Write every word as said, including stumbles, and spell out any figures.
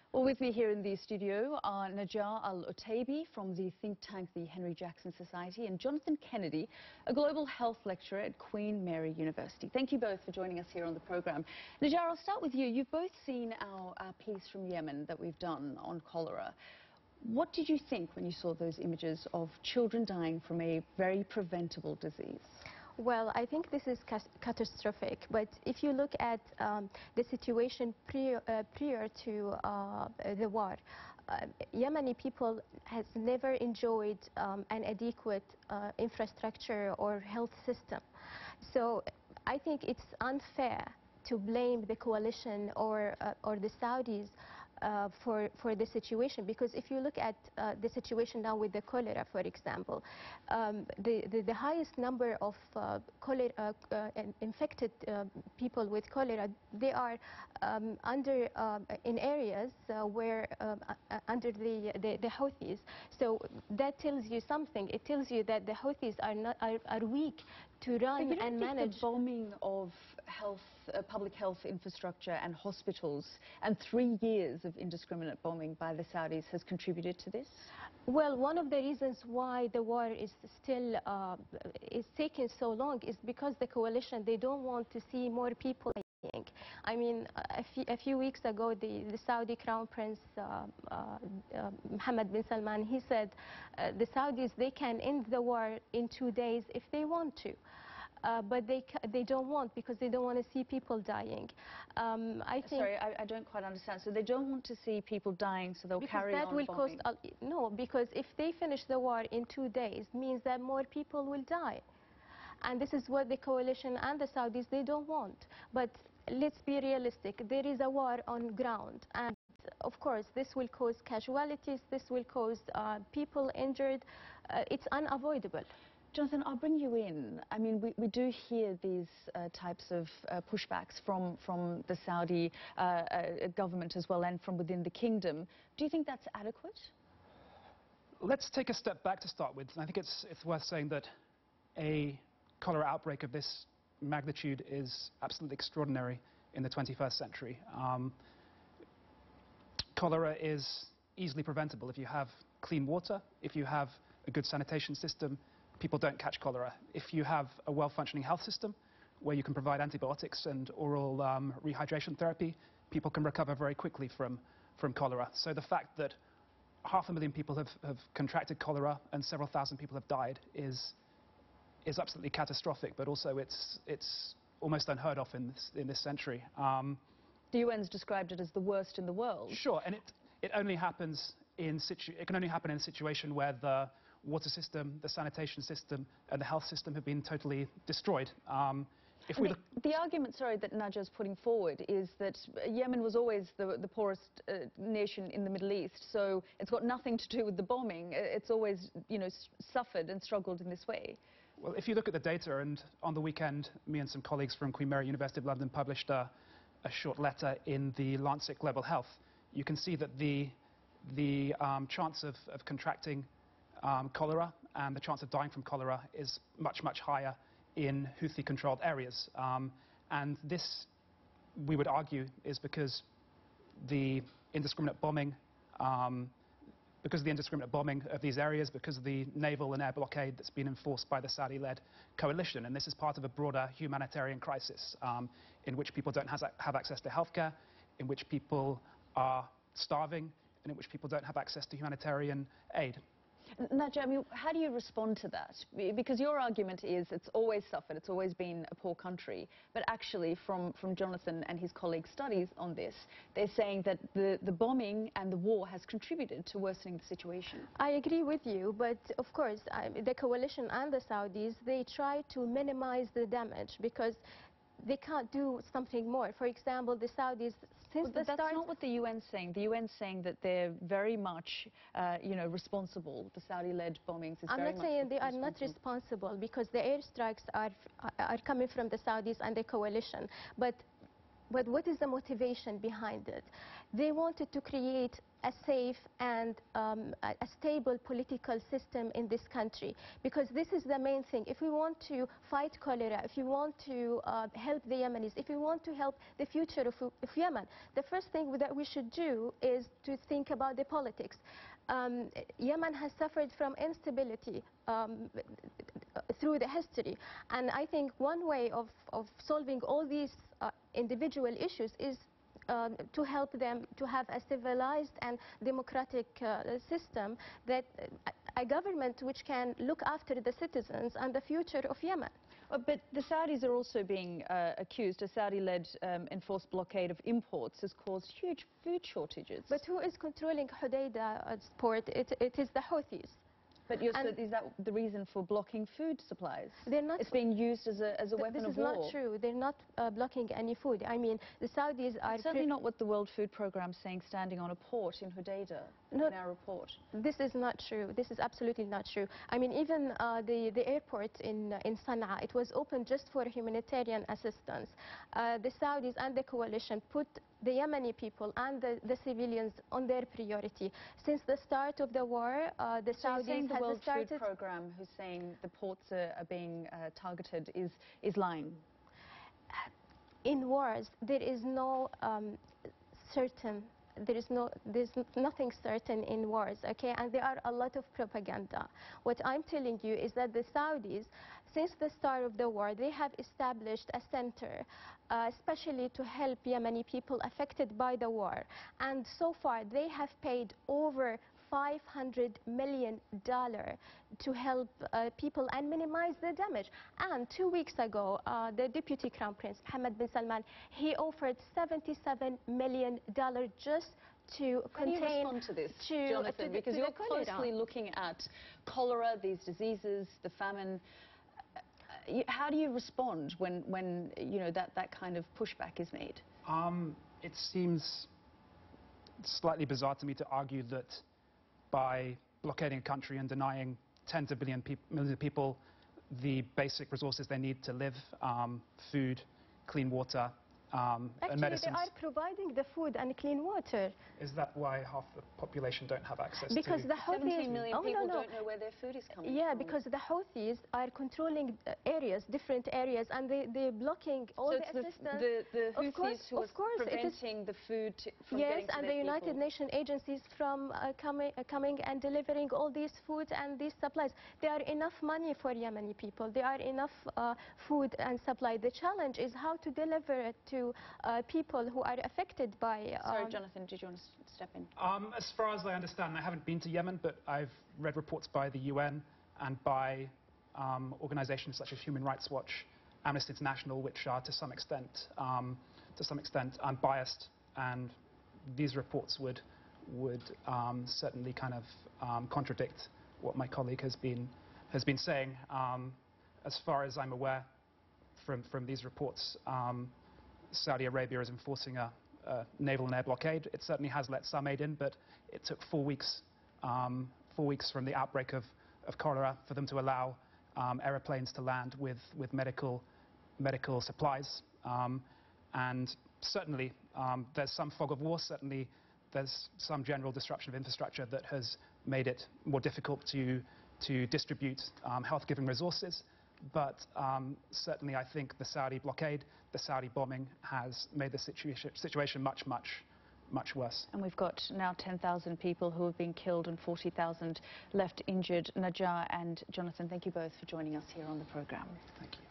Well, with me here in the studio are Najah Alotaibi from the think tank, the Henry Jackson Society, and Jonathan Kennedy, a global health lecturer at Queen Mary University. Thank you both for joining us here on the program. Najah, I'll start with you. You've both seen our, our piece from Yemen that we've done on cholera. What did you think when you saw those images of children dying from a very preventable disease? Well, I think this is ca catastrophic, but if you look at um, the situation prior, uh, prior to uh, the war, uh, Yemeni people has never enjoyed um, an adequate uh, infrastructure or health system. So I think it's unfair to blame the coalition or, uh, or the Saudis Uh, for, for the situation, because if you look at uh, the situation now with the cholera, for example, um, the, the, the highest number of uh, cholera, uh, uh, infected uh, people with cholera, they are um, under uh, in areas uh, where uh, uh, under the, the, the Houthis. So that tells you something. It tells you that the Houthis are, not, are, are weak to run but you don't and think manage. The bombing of health, uh, public health infrastructure and hospitals, and three years of indiscriminate bombing by the Saudis has contributed to this? Well, one of the reasons why the war is still uh, is taking so long is because the coalition, they don't want to see more people dying. I mean, a few, a few weeks ago, the, the Saudi Crown Prince uh, uh, uh, Mohammed bin Salman, he said uh, the Saudis, they can end the war in two days if they want to. Uh, but they they don't want, because they don't want to see people dying. Um, I think. Sorry, I, I don't quite understand. So they don't want to see people dying, so they'll because carry that on will bombing. cost. Uh, no, because if they finish the war in two days, means that more people will die, and this is what the coalition and the Saudis, they don't want. But let's be realistic. There is a war on ground, and of course, this will cause casualties. This will cause uh, people injured. Uh, it's unavoidable. Jonathan, I'll bring you in. I mean, we, we do hear these uh, types of uh, pushbacks from, from the Saudi uh, uh, government as well, and from within the kingdom. Do you think that's adequate? Let's take a step back to start with. I think it's, it's worth saying that a cholera outbreak of this magnitude is absolutely extraordinary in the twenty-first century. Um, cholera is easily preventable if you have clean water, if you have a good sanitation system. People don't catch cholera. If you have a well-functioning health system where you can provide antibiotics and oral um, rehydration therapy, people can recover very quickly from, from cholera. So the fact that half a million people have, have contracted cholera and several thousand people have died is, is absolutely catastrophic, but also it's, it's almost unheard of in this, in this century. Um, the U N's described it as the worst in the world. Sure, and it, it, only happens in situ it can only happen in a situation where the water system, the sanitation system, and the health system have been totally destroyed. Um, if we the, the argument, sorry, that Najah is putting forward is that Yemen was always the, the poorest uh, nation in the Middle East, so it's got nothing to do with the bombing. It's always, you know, suffered and struggled in this way. Well, if you look at the data, and on the weekend, me and some colleagues from Queen Mary University of London published a, a short letter in the Lancet Global Health, you can see that the, the um, chance of, of contracting Um, cholera and the chance of dying from cholera is much, much higher in Houthi-controlled areas. Um, and this, we would argue, is because the indiscriminate bombing, um, because of the indiscriminate bombing of these areas, because of the naval and air blockade that's been enforced by the Saudi-led coalition. And this is part of a broader humanitarian crisis um, in which people don't has, have access to healthcare, in which people are starving, and in which people don't have access to humanitarian aid. Najah, I mean, how do you respond to that? Because your argument is it's always suffered, it's always been a poor country. But actually, from, from Jonathan and his colleagues' studies on this, they're saying that the, the bombing and the war has contributed to worsening the situation. I agree with you, but of course, I, the coalition and the Saudis, they try to minimize the damage because they can't do something more. For example, the Saudis, since well, the that's start... not what the U N's saying. The U N's saying that they're very much, uh, you know, responsible. The Saudi-led bombings is I'm very not much saying they are not responsible, because the airstrikes are, are coming from the Saudis and the coalition. But but what is the motivation behind it? They wanted to create a safe and um, a, a stable political system in this country, because this is the main thing. If we want to fight cholera, if you want to uh, help the Yemenis, if we want to help the future of, of Yemen, the first thing that we should do is to think about the politics. Um, Yemen has suffered from instability um, through the history, and I think one way of, of solving all these uh, individual issues is Um, to help them to have a civilized and democratic uh, system, that uh, a government which can look after the citizens and the future of Yemen. Uh, but the Saudis are also being uh, accused. A Saudi-led um, enforced blockade of imports has caused huge food shortages. But who is controlling Hodeida's port? It, it is the Houthis. But you're, so is that the reason for blocking food supplies? They're not. It's being used as a, as a th weapon this of is war. not true. They're not uh, blocking any food. I mean, the Saudis are... It's certainly not what the World Food Programme is saying, standing on a port in Hodeida, no, in our report. This is not true. This is absolutely not true. I mean, even uh, the, the airport in, uh, in Sana'a, it was open just for humanitarian assistance. Uh, the Saudis and the coalition put the Yemeni people and the, the civilians on their priority. Since the start of the war, uh, the so Saudis the have World started... Food Programme, who's saying the ports are, are being uh, targeted, is, is lying? In wars, there is no um, certain... There is no, there's nothing certain in wars, okay? And there are a lot of propaganda. What I'm telling you is that the Saudis, since the start of the war, they have established a center, uh, especially to help Yemeni people affected by the war. And so far, they have paid over five hundred million dollars to help uh, people and minimize the damage. And two weeks ago, uh, the Deputy Crown Prince, Mohammed bin Salman, he offered seventy-seven million dollars just to How contain... do you respond to this, to, Jonathan? to because to you're cholera. closely looking at cholera, these diseases, the famine. Uh, how do you respond when, when you know, that, that kind of pushback is made? Um, it seems slightly bizarre to me to argue that by blockading a country and denying tens of billion peop millions of people the basic resources they need to live, um, food, clean water, um, and medicines. Actually, they are providing the food and clean water. Is that why half the population don't have access because to... the Houthis, seventeen million oh, people no, no. don't know where their food is coming yeah, from. Yeah, because the Houthis are controlling uh, areas, different areas, and they, they're blocking all so the it's assistance. The, the, the Houthis of course, who of course, are preventing the food to, from yes, getting to and their the United people. Nations agencies from uh, coming, uh, coming and delivering all these food and these supplies. There are enough money for Yemeni people. There are enough uh, food and supply. The challenge is how to deliver it to uh, people who are affected by... Um, Sorry, Jonathan, did you want to step in? Um, as far as I understand, I haven't been to Yemen, but I've read reports by the U N and by um, organizations such as Human Rights Watch, Amnesty International, which are to some extent, um, to some extent unbiased, and these reports would, would um, certainly kind of um, contradict what my colleague has been, has been saying. Um, as far as I'm aware from, from these reports, um, Saudi Arabia is enforcing a, a naval and air blockade. It certainly has let some aid in, but it took four weeks, um, four weeks from the outbreak of, of cholera for them to allow um, aeroplanes to land with, with medical, medical supplies. Um, and certainly um, there's some fog of war. Certainly there's some general disruption of infrastructure that has made it more difficult to, to distribute um, health-giving resources. But um, certainly I think the Saudi blockade, the Saudi bombing has made the situa situation much, much, much worse. And we've got now ten thousand people who have been killed and forty thousand left injured. Najah and Jonathan, thank you both for joining us here on the programme. Thank you.